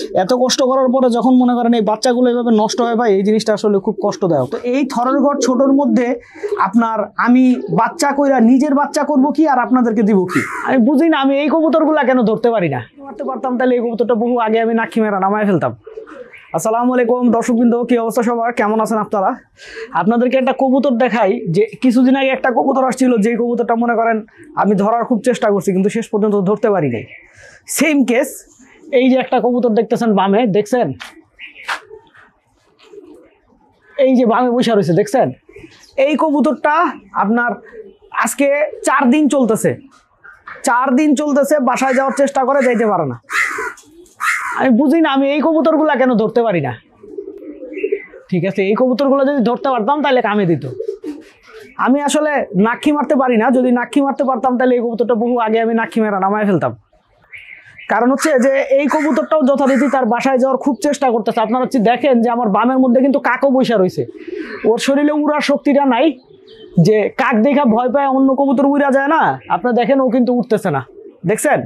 এত কষ্ট করার পরে যখন মনে করেন এই বাচ্চাগুলো এইভাবে নষ্ট হয় ভাই, এই জিনিসটা আসলে খুব কষ্টদায়ক। তো এই থরের ঘর ছোটর মধ্যে আপনার আমি বাচ্চা কইরা নিজের বাচ্চা করব কি আর আপনাদেরকে দিব কি, আমি বুঝি না। আমি এই কবুতরগুলা কেন ধরতে পারি না? ধরতে পারতাম তাহলে এই কবুতরটা বহু আগে আমি নাক্ষী মেরা নামায় ফেলতাম। আসসালামু আলাইকুম দর্শকবৃন্দ, কি অবস্থা সবার, কেমন আছেন আপনারা? আপনাদেরকে একটা কবুতর দেখাই যে কিছুদিন আগে একটা কবুতর আসছিল, যে কবুতরটা মনে করেন আমি ধরার খুব চেষ্টা করছি কিন্তু শেষ পর্যন্ত ধরতে পারি নাই। সেম কেস, এই যে একটা কবুতর দেখতেছেন বামে, দেখছেন? এই যে বামে বসে রয়েছে, দেখছেন? এই কবুতরটা আপনার আজকে 4 দিন চলতেছে, 4 দিন চলতেছে, বাসায় যাওয়ার চেষ্টা করে, যাইতে পারে না। আমি বুঝি না, আমি এই কবুতরগুলা কেন ধরতে পারি না? ঠিক আছে, এই কবুতরগুলো যদি ধরতে পারতাম তাহলে কামে দিত। আমি আসলে নাক্ষী মারতে পারি না, যদি নাক্ষী মারতে পারতাম তাহলে এই কবুতরটা বহু আগে আমি নাক্ষী মেরা নামায় ফেলতাম। কারণ হচ্ছে যে এই কবুতরটাও যথারীতি তার বাসায় যাওয়ার খুব চেষ্টা করতেছে। আপনারা হচ্ছে দেখেন যে আমার বামের মধ্যে কিন্তু কাকও বসে রয়েছে, ওর শরীরে উড়ার শক্তিটা নাই, যে কাক দেখা ভয় পায় অন্য কবুতর উড়া যায় না, আপনারা দেখেন ও কিন্তু উঠতেছে না, দেখছেন?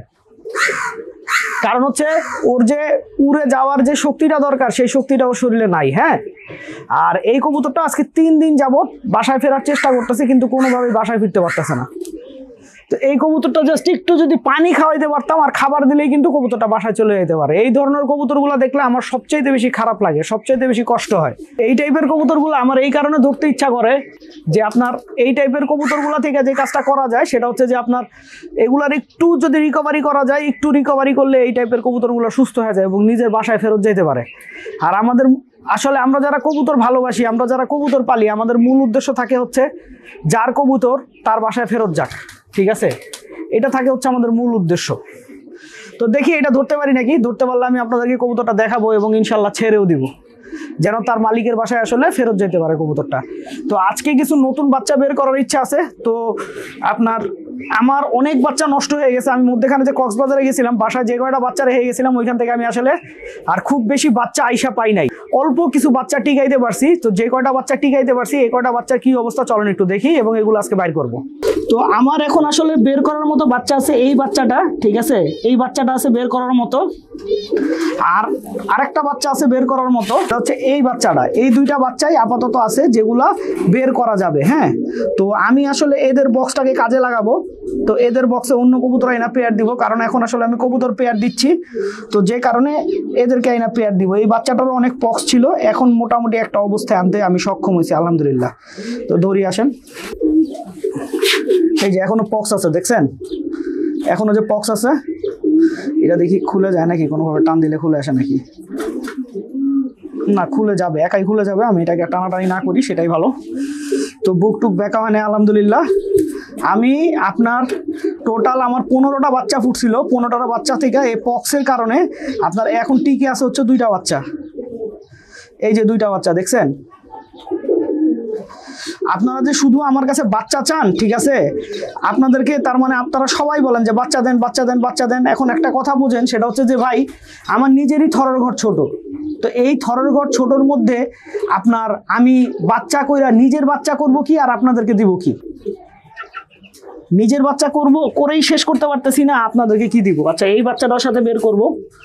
কারণ হচ্ছে ওর যে উড়ে যাওয়ার যে শক্তিটা দরকার সেই শক্তিটা ওর শরীরে নাই। হ্যাঁ, আর এই কবুতরটা আজকে 3 দিন যাবত বাসায় ফেরার চেষ্টা করতেছে কিন্তু কোনোভাবেই বাসায় ফিরতে পারতেছে না। তো এই কবুতরটা জাস্ট একটু যদি পানি খাওয়াইতে পারতাম আর খাবার দিলেই কিন্তু কবুতরটা বাসায় চলে যেতে পারে। এই ধরনের কবুতরগুলো দেখলে আমার সবচাইতে বেশি খারাপ লাগে, সবচাইতে বেশি কষ্ট হয়। এই টাইপের কবুতরগুলো আমার এই কারণে ধরতে ইচ্ছা করে যে আপনার এই টাইপের কবুতরগুলো থেকে যে কাজটা করা যায় সেটা হচ্ছে যে আপনার এগুলার একটু যদি রিকভারি করা যায়, একটু রিকভারি করলে এই টাইপের কবুতরগুলো সুস্থ হয়ে যায় এবং নিজের বাসায় ফেরত যেতে পারে। আর আমাদের আসলে আমরা যারা কবুতর ভালোবাসি, আমরা যারা কবুতর পালি, আমাদের মূল উদ্দেশ্য থাকে হচ্ছে যার কবুতর তার বাসায় ফেরত যাক। ঠিক আছে, এটা থাকে হচ্ছে আমাদের মূল উদ্দেশ্য। তো দেখি এটা ধরতে পারি নাকি, ধরতে পারলে আমি আপনাদেরকে কবুতরটা দেখাবো এবং ইনশাল্লাহ ছেড়েও দিব, যেন তার মালিকের বাসায় আসলে ফেরত যেতে পারে কবুতরটা। তো আজকে কিছু নতুন বাচ্চা বের করার ইচ্ছা আছে। তো আপনার আমার অনেক বাচ্চা নষ্ট হয়ে গেছে। আমি মধ্যখানে যে কক্সবাজারে গেছিলাম, বাসায় যে কয়টা বাচ্চা রেখে গেছিলাম ওইখান থেকে আমি আসলে আর খুব বেশি বাচ্চা আইসা পাই নাই, অল্প কিছু বাচ্চা টিকাইতে পারছি। তো যে কয়টা বাচ্চা টিকাইতে পারছি, এই কয়টা বাচ্চার কি অবস্থা চলেন একটু দেখি এবং এগুলো আজকে বাইর করব। তো আমার এখন আসলে বের করার মতো বাচ্চা আছে এই বাচ্চাটা, ঠিক আছে, এই বাচ্চাটা আছে বের করার মতো, আর আরেকটা বাচ্চা আছে বের করার মতো, হচ্ছে এই বাচ্চাটা। এই দুইটা বাচ্চাই আপাতত আছে যেগুলা বের করা যাবে। হ্যাঁ, তো আমি আসলে এদের বক্সটাকে কাজে লাগাবো। তো এদের বক্সে অন্য কবুতর আইনা পেয়ার দিব, কারণ এখন আসলে আমি কবুতর পেয়ার দিচ্ছি, তো যে কারণে এদেরকে আইনা পেয়ার দিব। এই বাচ্চাটারও অনেক পক্স ছিল, এখন মোটামুটি একটা অবস্থায় আনতে আমি সক্ষম হয়েছি আলহামদুলিল্লাহ। তো দৌড়ি আসেন, এই যে এখনো পক্স আছে, দেখছেন? এখনো যে পক্স আছে, এটা দেখি খুলে যায় নাকি, কোনোভাবে টান দিলে খুলে আসে নাকি? না, খুলে যাবে, একাই খুলে যাবে। আমি এটাকে টানাটানি না করি সেটাই ভালো। তো বুক টুক বেঁকা হয় না আলহামদুলিল্লাহ। আমি আপনার টোটাল আমার 15টা বাচ্চা ফুটছিল, 15টা বাচ্চা থেকে এই পক্সের কারণে আপনার এখন টিকে আছে হচ্ছে 2টা বাচ্চা। এই যে 2টা বাচ্চা দেখছেন? আপনারা যে শুধু আমার কাছে বাচ্চা চান, ঠিক আছে, আপনাদেরকে তার মানে আপনারা সবাই বলেন যে বাচ্চা দেন, বাচ্চা দেন, বাচ্চা দেন। এখন একটা কথা বুঝেন, সেটা হচ্ছে যে ভাই আমার নিজেরই থরের ঘর ছোট। তো এই থরের ঘর ছোটর মধ্যে আপনার আমি বাচ্চা কইরা নিজের বাচ্চা করব কি আর আপনাদেরকে দিব কি? নিজের বাচ্চা করব করেই শেষ করতে পারতেছি না, আপনাদেরকে কি দিব? আচ্ছা, এই বাচ্চাটার সাথে বের করব।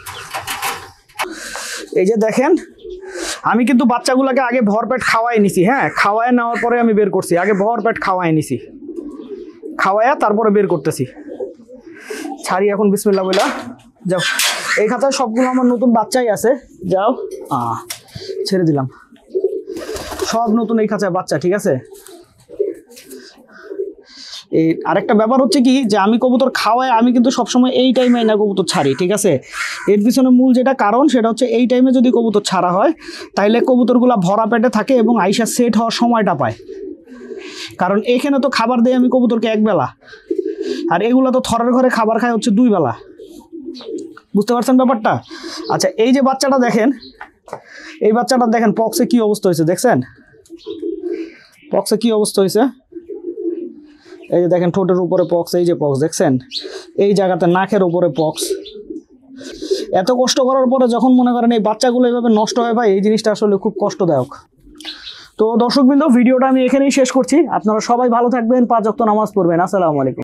এই যে দেখেন, আমি কিন্তু বাচ্চাগুলোকে আগে ভরপেট খাওয়াই নিছি। হ্যাঁ, খাওয়ায় নেওয়ার পরে আমি বের করছি, আগে ভরপেট খাওয়াই নিছি, খাওয়ায়া তারপরে বের করতেছি। ছাড়ি এখন বিসমিল্লাহ বইলা যাও। এই খাতায় সবগুলো আমার নতুন বাচ্চাই আছে, যাও ছেড়ে দিলাম, সব নতুন এই খাঁচায় বাচ্চা। ঠিক আছে, এই আরেকটা ব্যাপার হচ্ছে কি যে আমি কবুতর খাওয়াই, আমি কিন্তু সবসময় এই টাইমে না কবুতর ছাড়ি। ঠিক আছে, এর পিছনে মূল যেটা কারণ সেটা হচ্ছে এই টাইমে যদি কবুতর ছাড়া হয় তাইলে কবুতরগুলো ভরা পেটে থাকে এবং আইসা সেট হওয়ার সময়টা পায়। কারণ এখানে তো খাবার দেয় আমি কবুতরকে একবেলা, আর এগুলো তো থরের ঘরে খাবার খায় হচ্ছে 2 বেলা। বুঝতে পারছেন ব্যাপারটা? আচ্ছা, এই যে বাচ্চাটা দেখেন, এই বাচ্চাটা দেখেন পক্সে কি অবস্থা হয়েছে, দেখছেন? পক্সে কি অবস্থা হয়েছে, এই যে দেখেন ঠোঁটের উপরে পক্স, এই যে পক্স দেখছেন, এই জায়গাতে নাকের উপরে পক্স। এত কষ্ট করার পরে যখন মনে করেন এই বাচ্চাগুলো এইভাবে নষ্ট হয় ভাই, এই জিনিসটা আসলে খুব কষ্টদায়ক। তো দর্শকবৃন্দ, ভিডিওটা আমি এখানেই শেষ করছি। আপনারা সবাই ভালো থাকবেন, 5 ওয়াক্ত নামাজ পড়বেন। আসসালামু আলাইকুম।